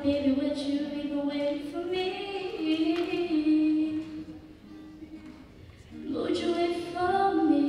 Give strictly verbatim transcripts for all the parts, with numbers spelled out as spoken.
baby, would you even wait for me? Would you wait for me?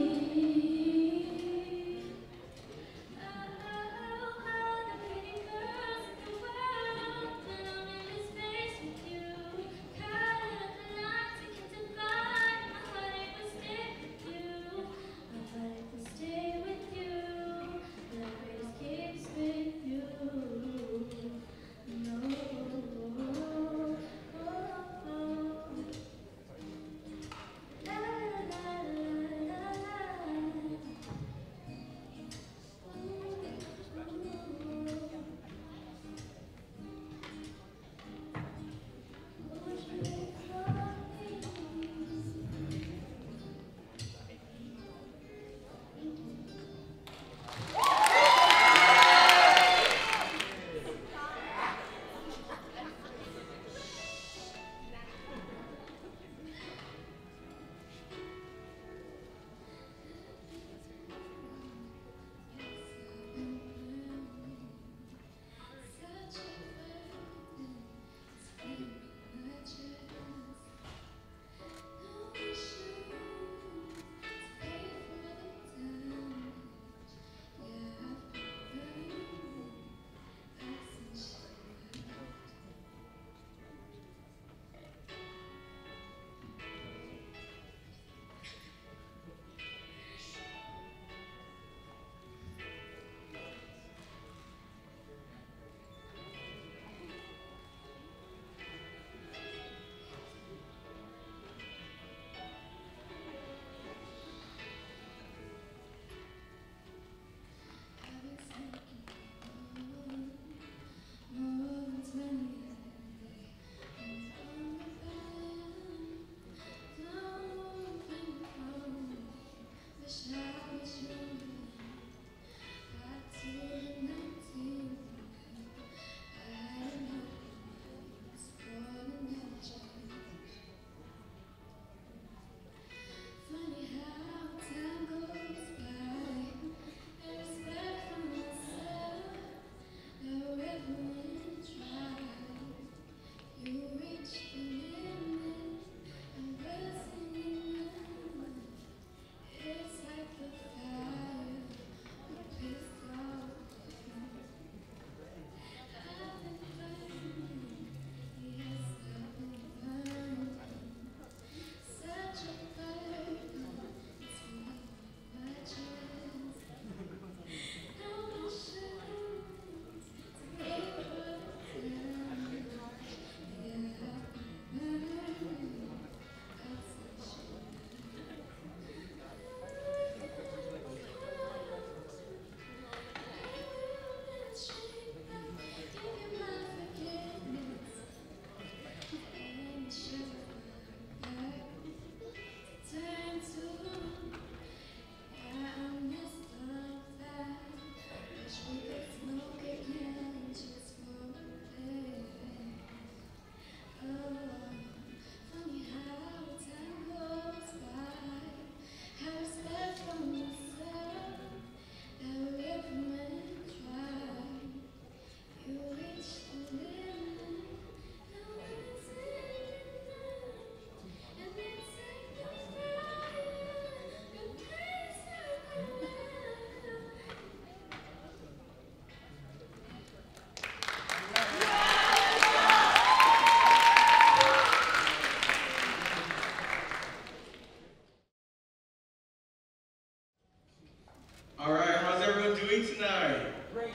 All right, how's everyone doing tonight?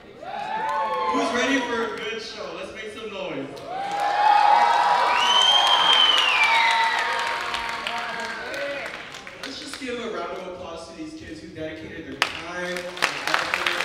Who's ready for a good show? Let's make some noise. Let's just give a round of applause to these kids who dedicated their time and effort.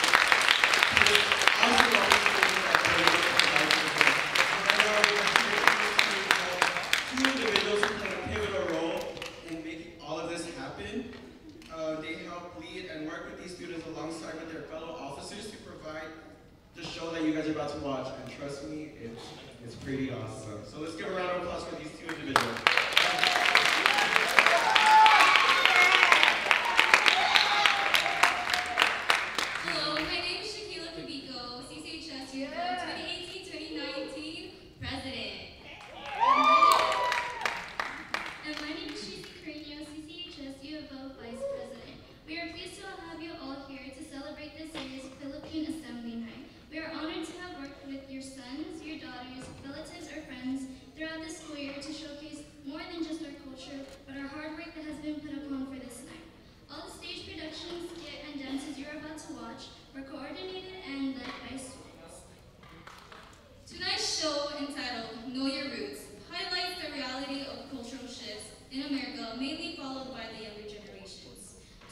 Two individuals who played a pivotal role in making all of this happen. Uh, they help lead and work with these students alongside with their fellow officers to provide the show that you guys are about to watch. And trust me, it's, it's pretty awesome. So let's give a round of applause for these two individuals. Hello, my name is Shakila Kabiko, C C H S twenty eighteen twenty nineteen.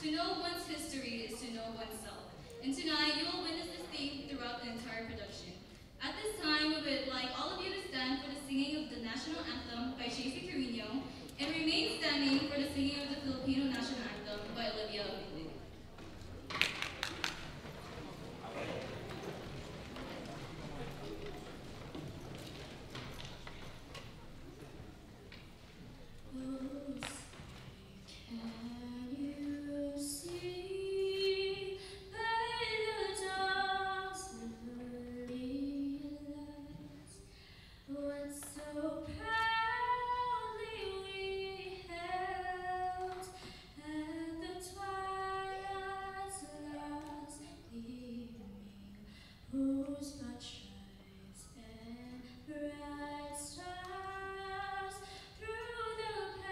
To know one's history is to know oneself. And tonight, you will witness this theme throughout the entire production. At this time, we would like all of you to stand for the singing of the National Anthem by J C Carino, and remain standing for the singing of the Filipino National Anthem by Olivia. Can you see by the dawn's early light what so proudly we held at the twilight's last gleaming, whose blood shines and bright stars through the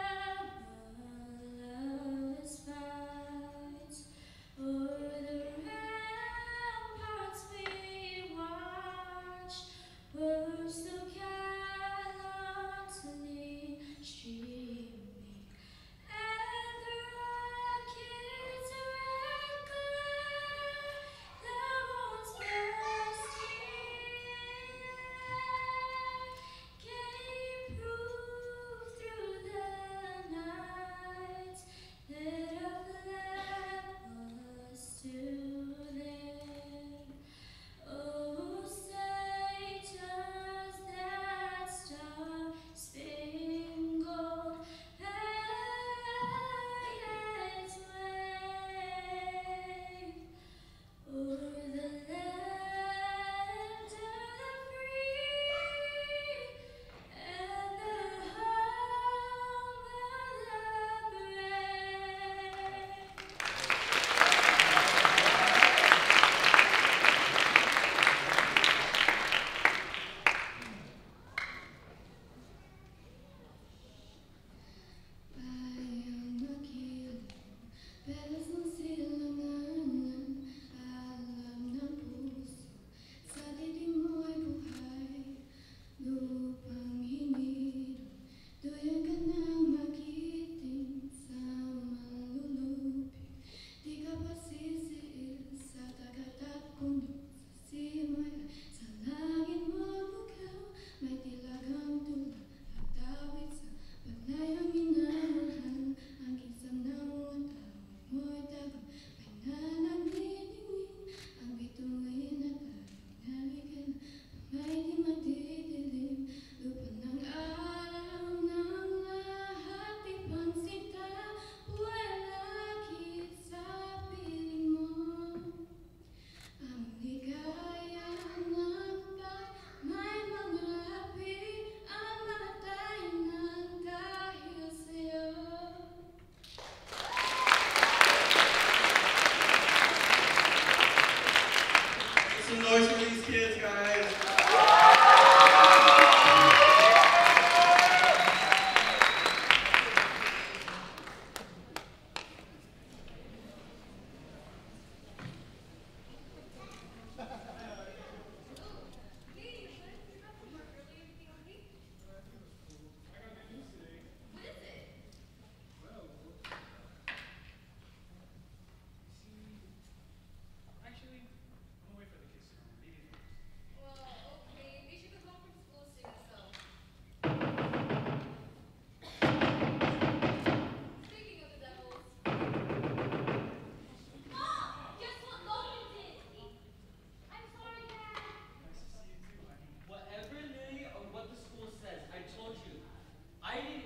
perilous fight. O'er the ramparts we watched were still gallantly streaming, and the rocket's red glare, love once bursting, gave proof through the night that our flag was still there. Oh, say does that star-spangled banner wave o'er the land of the free and the home of the brave? Bayang makiling, belas ng silanganan, alam ng puso, sa dilim mo ay buhay, lupang hinirang, duyan ka nang magiting sa malulupig, di ka pa sisiil sa dagat at puno, sa simay, sa langit mo bukaw, may tilagang tula, at tawid sa paglayang minamahal, ang kisam ng mga tawid mo'y tagang may nanagniningning, ang bituin at taring nalikan, may di madidilim, lupa ng araw ng lahat, ipansita, buhay lakit sa piling mo. Ang ligaya ng pag may mga api, ang matay ng dahil sa'yo. Make some noise for these kids, guys. Whatever Lily or what the school says, I told you, I didn't